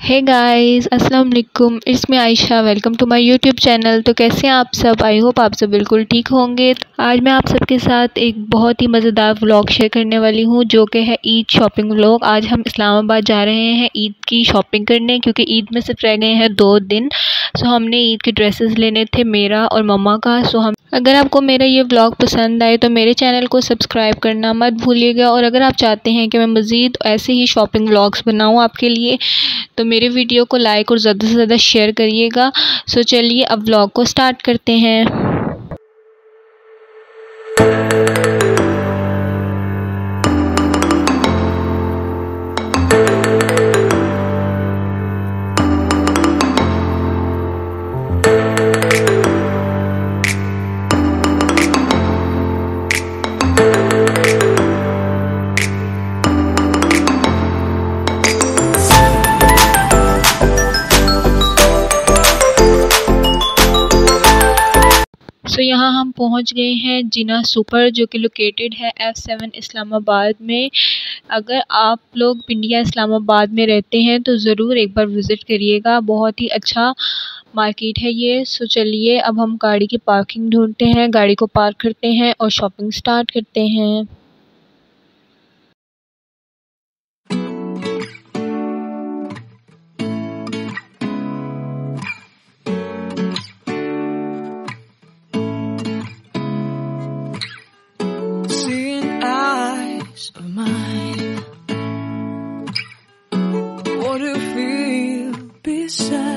हे guys, अस्सलाम वालेकुम। It's me Ayesha. Welcome to my YouTube channel. तो कैसे हैं आप सब? आई होप आप सब बिल्कुल ठीक होंगे। आज मैं आप सबके साथ एक बहुत ही मज़ेदार व्लॉग शेयर करने वाली हूं, जो कि है ईद शॉपिंग व्लॉग। आज हम इस्लामाबाद जा रहे हैं ईद की शॉपिंग करने, क्योंकि ईद में सिर्फ रह गए हैं 2 दिन। सो हमने ईद के ड्रेसेस लेने थे, मेरा और मम्मा का। अगर आपको मेरा ये व्लॉग पसंद आए तो मेरे चैनल को सब्सक्राइब करना मत भूलिएगा। और अगर आप चाहते हैं कि मैं मज़ीद ऐसे ही शॉपिंग व्लॉग्स बनाऊँ आपके लिए, तो मेरे वीडियो को लाइक और ज़्यादा से ज़्यादा शेयर करिएगा। सो चलिए अब व्लॉग को स्टार्ट करते हैं। तो यहाँ हम पहुँच गए हैं जिना सुपर, जो कि लोकेटेड है F7 इस्लामाबाद में। अगर आप लोग इंडिया इस्लामाबाद में रहते हैं तो ज़रूर एक बार विज़िट करिएगा। बहुत ही अच्छा मार्केट है ये। सो चलिए अब हम गाड़ी की पार्किंग ढूंढते हैं, गाड़ी को पार्क करते हैं और शॉपिंग स्टार्ट करते हैं। Of mine, what to feel beside.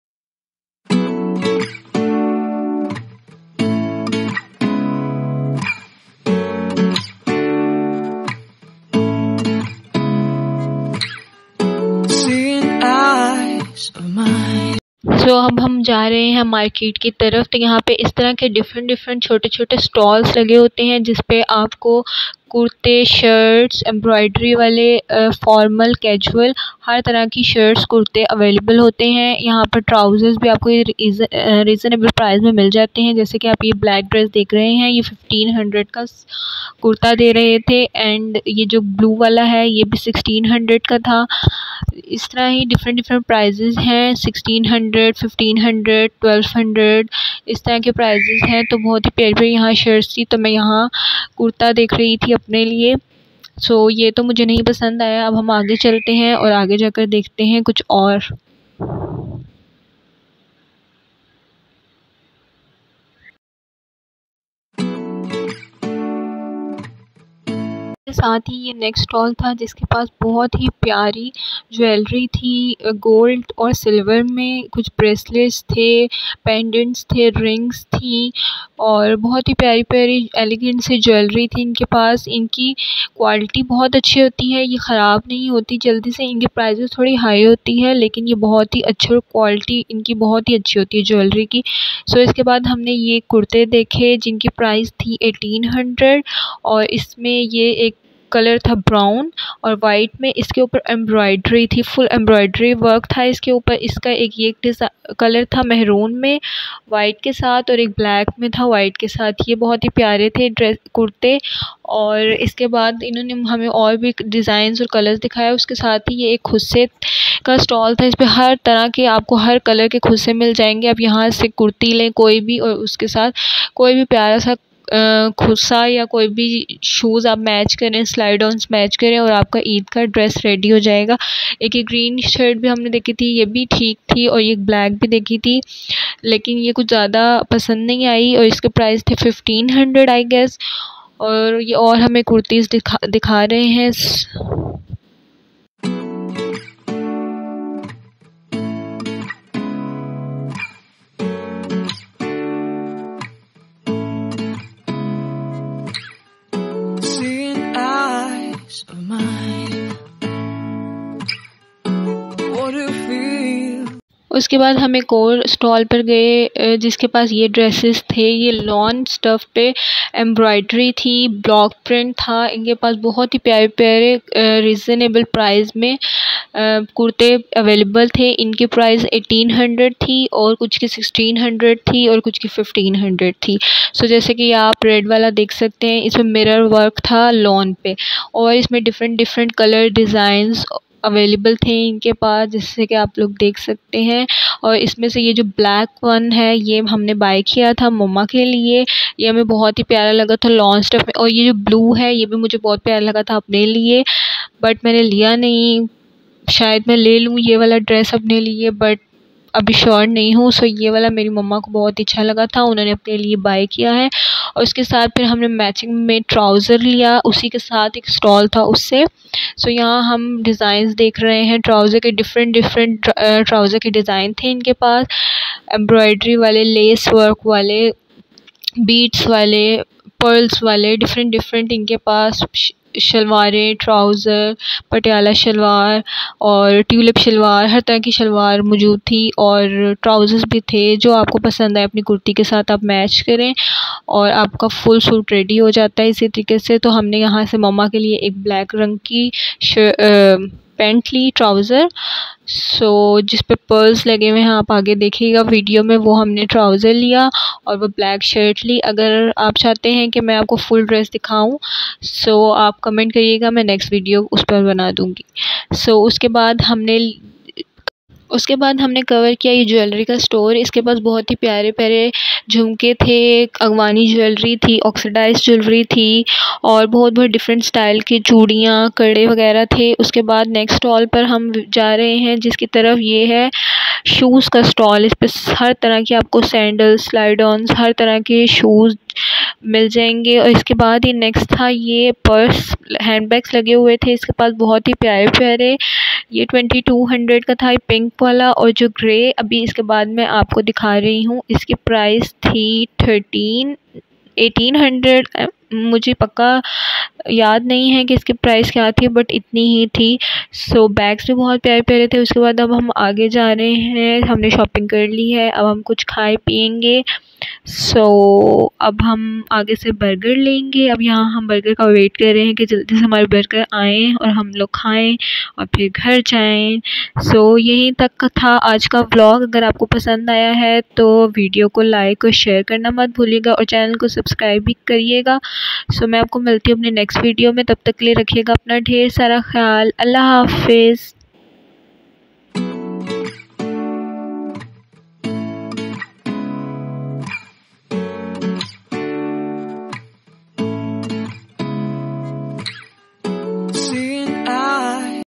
Seeing eyes of mine. सो अब हम जा रहे हैं मार्केट की तरफ। तो यहाँ पे इस तरह के डिफरेंट छोटे छोटे स्टॉल्स लगे होते हैं, जिसपे आपको कुर्ते, शर्ट्स, एम्ब्रॉयडरी वाले, फॉर्मल, कैजुअल, हर तरह की शर्ट्स, कुर्ते अवेलेबल होते हैं। यहाँ पर ट्राउज़र्स भी आपको रीज़नेबल प्राइस में मिल जाते हैं। जैसे कि आप ये ब्लैक ड्रेस देख रहे हैं, ये 1500 का कुर्ता दे रहे थे, एंड ये जो ब्लू वाला है ये भी 1600 का था। इस तरह ही डिफरेंट प्राइजेज़ हैं, 1600, 1500, 1200, इस तरह के प्राइजेज़ हैं। तो बहुत ही प्यारी यहाँ शर्ट्स थी, तो मैं यहाँ कुर्ता देख रही थी अपने लिए। सो ये तो मुझे नहीं पसंद आया। अब हम आगे चलते हैं और आगे जाकर देखते हैं कुछ और। साथ ही ये नेक्स्ट स्टॉल था, जिसके पास बहुत ही प्यारी ज्वेलरी थी। गोल्ड और सिल्वर में कुछ ब्रेसलेट्स थे, पेंडेंट्स थे, रिंग्स थी, और बहुत ही प्यारी प्यारी एलिगेंट सी ज्वेलरी थी इनके पास। इनकी क्वालिटी बहुत अच्छी होती है, ये ख़राब नहीं होती जल्दी से। इनकी प्राइसेस थोड़ी हाई होती है, लेकिन ये बहुत ही अच्छी, क्वालिटी इनकी बहुत ही अच्छी होती है ज्वेलरी की। सो इसके बाद हमने ये कुर्ते देखे, जिनकी प्राइस थी 1800, और इसमें ये एक कलर था ब्राउन और वाइट में। इसके ऊपर एम्ब्रॉयडरी थी, फुल एम्ब्रॉयडरी वर्क था इसके ऊपर। इसका एक ये कलर था मेहरून में वाइट के साथ, और एक ब्लैक में था वाइट के साथ। ये बहुत ही प्यारे थे ड्रेस कुर्ते। और इसके बाद इन्होंने हमें और भी डिज़ाइंस और कलर्स दिखाया। उसके साथ ही ये एक खुस्से का स्टॉल था, इस पे हर तरह के आपको हर कलर के खुस्से मिल जाएंगे। आप यहाँ से कुर्ती लें कोई भी, और उसके साथ कोई भी प्यारा सा खुस्सा या कोई भी शूज़ आप मैच करें, स्लाइड ऑन्स मैच करें, और आपका ईद का ड्रेस रेडी हो जाएगा। एक ये ग्रीन शर्ट भी हमने देखी थी, ये भी ठीक थी, और ये ब्लैक भी देखी थी, लेकिन ये कुछ ज़्यादा पसंद नहीं आई, और इसके प्राइस थे 1500 आई गेस। और ये और हमें कुर्तीज़ दिखा रहे हैं। Of mine, what to feel. उसके बाद हम एक और स्टॉल पर गए, जिसके पास ये ड्रेसेस थे। ये लॉन स्टफ़ पे एम्ब्रॉयडरी थी, ब्लॉक प्रिंट था। इनके पास बहुत ही प्यारे प्यारे रीज़नेबल प्राइस में कुर्ते अवेलेबल थे। इनकी प्राइस 1800 थी, और कुछ की 1600 थी, और कुछ की 1500 थी। सो जैसे कि आप रेड वाला देख सकते हैं, इसमें मिरर वर्क था लॉन पे, और इसमें डिफरेंट कलर डिज़ाइंस अवेलेबल थे इनके पास, जिससे कि आप लोग देख सकते हैं। और इसमें से ये जो ब्लैक वन है ये हमने बाय किया था मम्मा के लिए, ये हमें बहुत ही प्यारा लगा था लॉन स्टफ में। और ये जो ब्लू है ये भी मुझे बहुत प्यारा लगा था अपने लिए, बट मैंने लिया नहीं। शायद मैं ले लूँ ये वाला ड्रेस अपने लिए, बट अभी श्योर नहीं हूँ। सो ये वाला मेरी मम्मा को बहुत अच्छा लगा था, उन्होंने अपने लिए बाय किया है। और उसके साथ फिर हमने मैचिंग में ट्राउज़र लिया, उसी के साथ एक स्टॉल था उससे। सो यहाँ हम डिज़ाइंस देख रहे हैं ट्राउज़र के, डिफरेंट ट्राउज़र के डिज़ाइन थे इनके पास, एम्ब्रॉयडरी वाले, लेस वर्क वाले, बीट्स वाले, पर्ल्स वाले, डिफरेंट इनके पास शलवारें, ट्राउज़र, पटियाला शलवार और ट्यूलिप शलवार, हर तरह की शलवार मौजूद थी। और ट्राउज़र्स भी थे, जो आपको पसंद आए अपनी कुर्ती के साथ आप मैच करें और आपका फुल सूट रेडी हो जाता है इसी तरीके से। तो हमने यहाँ से मम्मा के लिए एक ब्लैक रंग की पैंट ली, ट्राउज़र, सो जिस पे पर्ल्स लगे हुए हैं, आप आगे देखिएगा वीडियो में, वो हमने ट्राउज़र लिया और वो ब्लैक शर्ट ली। अगर आप चाहते हैं कि मैं आपको फुल ड्रेस दिखाऊं, सो आप कमेंट करिएगा, मैं नेक्स्ट वीडियो उस पर बना दूंगी। सो उसके बाद हमने कवर किया ये ज्वेलरी का स्टोर। इसके पास बहुत ही प्यारे प्यारे झुमके थे, अगवानी ज्वेलरी थी, ऑक्सीडाइज ज्वेलरी थी और बहुत डिफरेंट स्टाइल की चूड़ियाँ, कड़े वगैरह थे। उसके बाद नेक्स्ट स्टॉल पर हम जा रहे हैं, जिसकी तरफ ये है शूज़ का स्टॉल। इस पर हर तरह की आपको सैंडल्स, स्लाइड ऑन्स, हर तरह के शूज़ मिल जाएंगे। और इसके बाद ही नेक्स्ट था ये पर्स, हैंडबैग्स लगे हुए थे इसके पास बहुत ही प्यारे प्यारे। ये 2200 का था, ये पिंक वाला। और जो ग्रे अभी इसके बाद मैं आपको दिखा रही हूँ, इसकी प्राइस थी 1800। मुझे पक्का याद नहीं है कि इसकी प्राइस क्या थी, बट इतनी ही थी। सो बैग्स भी बहुत प्यारे प्यारे थे। उसके बाद अब हम आगे जा रहे हैं, हमने शॉपिंग कर ली है, अब हम कुछ खाए पियेंगे। सो अब हम आगे से बर्गर लेंगे। अब यहाँ हम बर्गर का वेट कर रहे हैं कि जल्दी से हमारे बर्गर आएँ और हम लोग खाएं और फिर घर जाएं। सो यहीं तक का था आज का व्लॉग। अगर आपको पसंद आया है तो वीडियो को लाइक और शेयर करना मत भूलिएगा और चैनल को सब्सक्राइब भी करिएगा। सो मैं आपको मिलती हूँ अपने नेक्स्ट वीडियो में, तब तक के लिए रखिएगा अपना ढेर सारा ख्याल। अल्लाह हाफिज़।